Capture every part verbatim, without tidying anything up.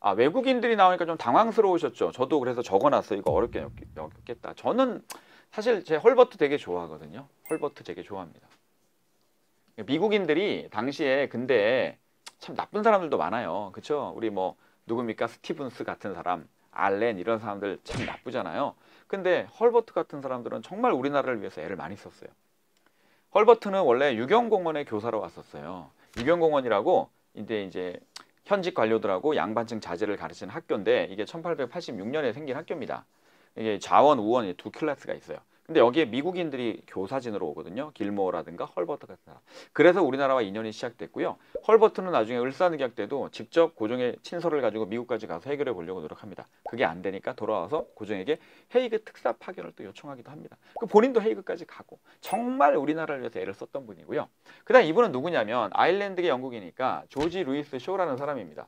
아, 외국인들이 나오니까 좀 당황스러우셨죠. 저도 그래서 적어놨어요. 이거 어렵게 여겼겠다. 저는 사실 제 헐버트 되게 좋아하거든요. 헐버트 되게 좋아합니다. 미국인들이 당시에 근데 참 나쁜 사람들도 많아요. 그쵸? 우리 뭐 누굽니까? 스티븐스 같은 사람, 알렌 이런 사람들 참 나쁘잖아요. 근데 헐버트 같은 사람들은 정말 우리나라를 위해서 애를 많이 썼어요. 헐버트는 원래 유경공원의 교사로 왔었어요. 유경공원이라고 이제 이제 현직 관료들하고 양반층 자제를 가르치는 학교인데 이게 천팔백팔십육 년에 생긴 학교입니다. 이게 자원, 우원 두 클래스가 있어요. 근데 여기에 미국인들이 교사진으로 오거든요. 길모어라든가 헐버트 같은 사람. 그래서 우리나라와 인연이 시작됐고요. 헐버트는 나중에 을사늑약 때도 직접 고종의 친서를 가지고 미국까지 가서 해결해 보려고 노력합니다. 그게 안 되니까 돌아와서 고종에게 헤이그 특사 파견을 또 요청하기도 합니다. 그 본인도 헤이그까지 가고 정말 우리나라를 위해서 애를 썼던 분이고요. 그 다음 이분은 누구냐면 아일랜드계 영국이니까 조지 루이스 쇼라는 사람입니다.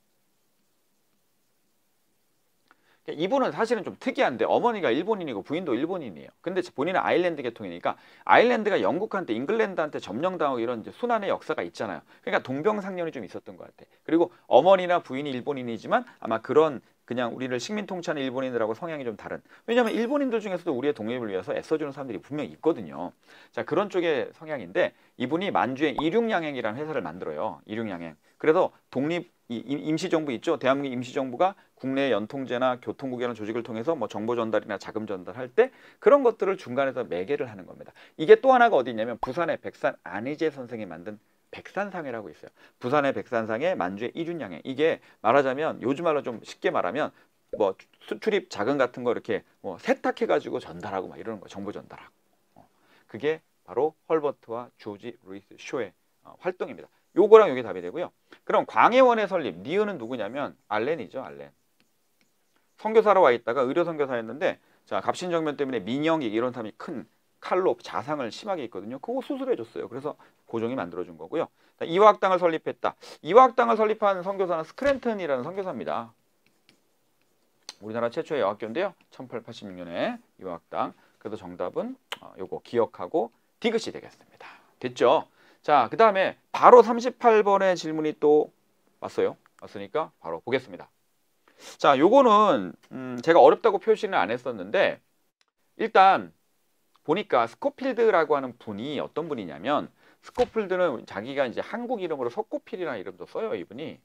이분은 사실은 좀 특이한데 어머니가 일본인이고 부인도 일본인이에요. 근데 본인은 아일랜드 계통이니까 아일랜드가 영국한테 잉글랜드한테 점령당하고 이런 이제 순환의 역사가 있잖아요. 그러니까 동병상련이 좀 있었던 것 같아. 그리고 어머니나 부인이 일본인이지만 아마 그런 그냥 우리를 식민 통치하는 일본인들하고 성향이 좀 다른. 왜냐하면 일본인들 중에서도 우리의 독립을 위해서 애써주는 사람들이 분명히 있거든요. 자, 그런 쪽의 성향인데 이분이 만주에 이륙양행이라는 회사를 만들어요. 이륙양행. 그래서 독립 임시정부 있죠. 대한민국 임시정부가 국내 연통제나 교통국이라는 조직을 통해서 뭐 정보 전달이나 자금 전달할 때 그런 것들을 중간에서 매개를 하는 겁니다. 이게 또 하나가 어디 있냐면 부산의 백산 안희재 선생이 만든 백산상회라고 있어요. 부산의 백산상회, 만주의 이륜양행. 이게 말하자면 요즘 말로 좀 쉽게 말하면 뭐 수출입 자금 같은 거 이렇게 뭐 세탁해가지고 전달하고 막 이러는 거, 정보 전달하고. 어. 그게 바로 헐버트와 조지 루이스 쇼의 어, 활동입니다. 요거랑 요게 답이 되고요. 그럼 광해원의 설립, 니은은 누구냐면 알렌이죠, 알렌. 선교사로 와 있다가 의료 선교사였는데 자 갑신정변 때문에 민영익 이런 사람이 큰 칼로 자상을 심하게 있거든요. 그거 수술해 줬어요. 그래서 고종이 만들어준 거고요. 이화학당을 설립했다. 이화학당을 설립한 선교사는 스크랜턴이라는 선교사입니다. 우리나라 최초의 여학교인데요. 천팔백팔십육 년에 이화학당. 그래서 정답은 어, 요거 기억하고 디귿이 되겠습니다. 됐죠? 자, 그 다음에 바로 삼십팔 번의 질문이 또 왔어요. 왔으니까 바로 보겠습니다. 자, 요거는 음, 제가 어렵다고 표시는 안 했었는데 일단 보니까 스코필드라고 하는 분이 어떤 분이냐면 스코필드는 자기가 이제 한국 이름으로 석고필이라는 이름도 써요, 이분이.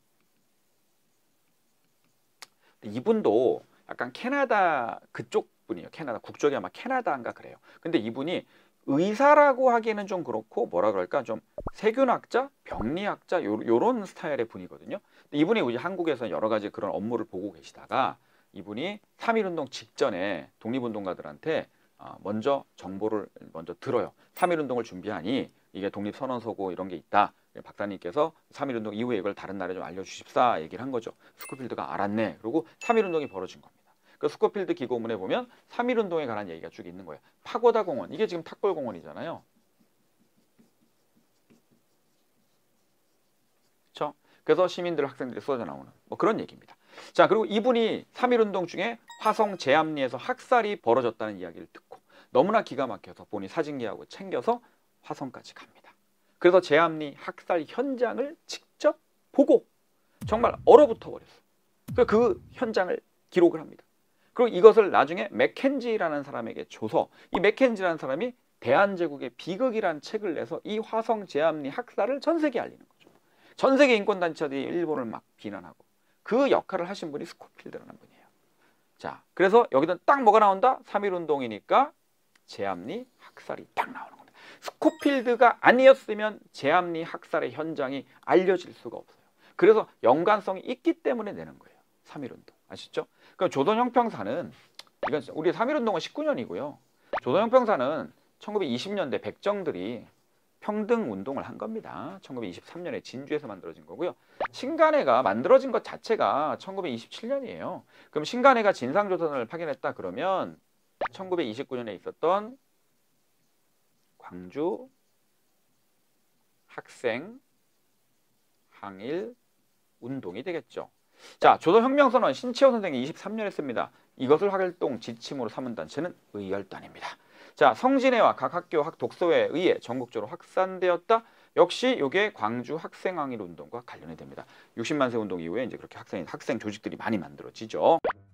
이분도 약간 캐나다 그쪽 분이에요. 캐나다 국적이 아마 캐나다인가 그래요. 근데 이분이 의사라고 하기에는 좀 그렇고 뭐라 그럴까 좀 세균학자, 병리학자 요, 요런 스타일의 분이거든요. 이분이 우리 한국에서 여러 가지 그런 업무를 보고 계시다가 이분이 삼일운동 직전에 독립운동가들한테 먼저 정보를 먼저 들어요. 삼일운동을 준비하니 이게 독립선언서고 이런 게 있다. 박사님께서 삼일운동 이후에 이걸 다른 나라에 좀 알려주십사 얘기를 한 거죠. 스코필드가 알았네. 그리고 삼일운동이 벌어진 겁니다. 그 스코필드 기고문에 보면 삼일운동에 관한 얘기가 쭉 있는 거예요. 파고다 공원, 이게 지금 탁골공원이잖아요. 그렇죠? 그래서 시민들, 학생들이 쏟아져 나오는 뭐 그런 얘기입니다. 자, 그리고 이분이 삼일운동 중에 화성 제암리에서 학살이 벌어졌다는 이야기를 듣고 너무나 기가 막혀서 본인 사진기하고 챙겨서 화성까지 갑니다. 그래서 제암리 학살 현장을 직접 보고 정말 얼어붙어 버렸어요. 그, 그 현장을 기록을 합니다. 그리고 이것을 나중에 맥켄지라는 사람에게 줘서 이 맥켄지라는 사람이 대한제국의 비극이라는 책을 내서 이 화성 제암리 학살을 전 세계에 알리는 거죠. 전 세계 인권단체들이 일본을 막 비난하고 그 역할을 하신 분이 스코필드라는 분이에요. 자, 그래서 여기는 딱 뭐가 나온다? 삼일운동이니까 제암리 학살이 딱 나오는 겁니다. 스코필드가 아니었으면 제암리 학살의 현장이 알려질 수가 없어요. 그래서 연관성이 있기 때문에 내는 거예요. 삼일운동. 아시죠? 그럼 조선형평사는 이건 우리 삼일운동은 십구 년이고요. 조선형평사는 천구백이십 년대 백정들이 평등운동을 한 겁니다. 천구백이십삼 년에 진주에서 만들어진 거고요. 신간회가 만들어진 것 자체가 천구백이십칠 년이에요. 그럼 신간회가 진상조선을 파견했다 그러면 천구백이십구 년에 있었던 광주 학생 항일 운동이 되겠죠. 자, 조선혁명선언 신채호 선생이 이십삼 년에 씁니다. 이것을 활동 지침으로 삼은 단체는 의열단입니다. 자, 성진회와 각 학교 학 독서회에 의해 전국적으로 확산되었다. 역시 이게 광주 학생항일 운동과 관련이 됩니다. 육십만 세 운동 이후에 이제 그렇게 학생 학생 조직들이 많이 만들어지죠.